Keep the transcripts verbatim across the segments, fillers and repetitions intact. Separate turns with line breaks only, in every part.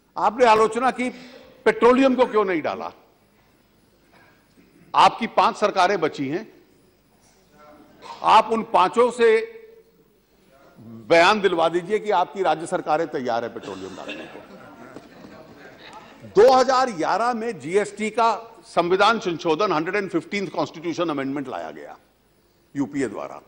आपने आलोचना की पेट्रोलियम को क्यों नहीं डाला। आपकी पांच सरकारें बची हैं, आप उन पांचों से बयान दिलवा दीजिए कि आपकी राज्य सरकारें तैयार है पेट्रोलियम डालने को। दो हज़ार ग्यारह में जीएसटी का संविधान संशोधन एक सौ पंद्रहवां कॉन्स्टिट्यूशन अमेंडमेंट लाया गया यूपीए द्वारा।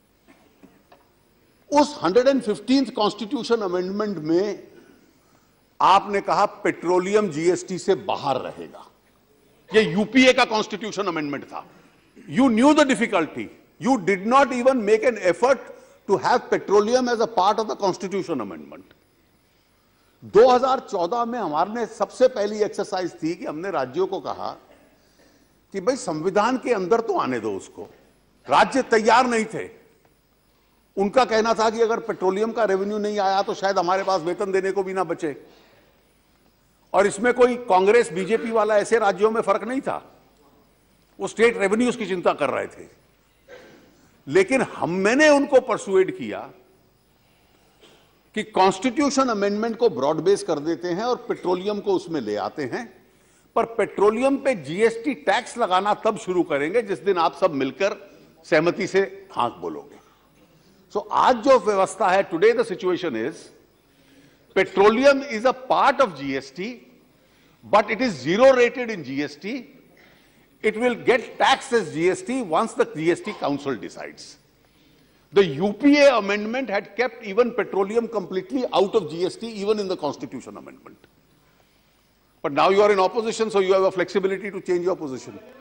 उस एक सौ पंद्रहवें कॉन्स्टिट्यूशन अमेंडमेंट में आपने कहा पेट्रोलियम जीएसटी से बाहर रहेगा। यह यूपीए का कॉन्स्टिट्यूशन अमेंडमेंट था। You knew the difficulty, you did not even make an effort to have petroleum as a part of the constitution amendment. दो हज़ार चौदह में हमारे सबसे पहली एक्सरसाइज थी कि हमने राज्यों को कहा कि भाई संविधान के अंदर तो आने दो उसको। राज्य तैयार नहीं थे। उनका कहना था कि अगर पेट्रोलियम का रेवेन्यू नहीं आया तो शायद हमारे पास वेतन देने को भी ना बचे। और इसमें कोई कांग्रेस बीजेपी वाला ऐसे राज्यों में फर्क नहीं था, वो स्टेट रेवेन्यूज की चिंता कर रहे थे। लेकिन हम मैंने उनको परसुएड किया कि कॉन्स्टिट्यूशन अमेंडमेंट को ब्रॉड बेस कर देते हैं और पेट्रोलियम को उसमें ले आते हैं, पर पेट्रोलियम पे जीएसटी टैक्स लगाना तब शुरू करेंगे जिस दिन आप सब मिलकर सहमति से हाँ बोलोगे। सो so, आज जो व्यवस्था है, today the situation is petroleum is a part of GST, but it is zero rated in GST. It will get taxed as G S T once the G S T Council decides. The U P A amendment had kept even petroleum completely out of G S T, even in the Constitution amendment. But now you are in opposition, so you have a flexibility to change your position.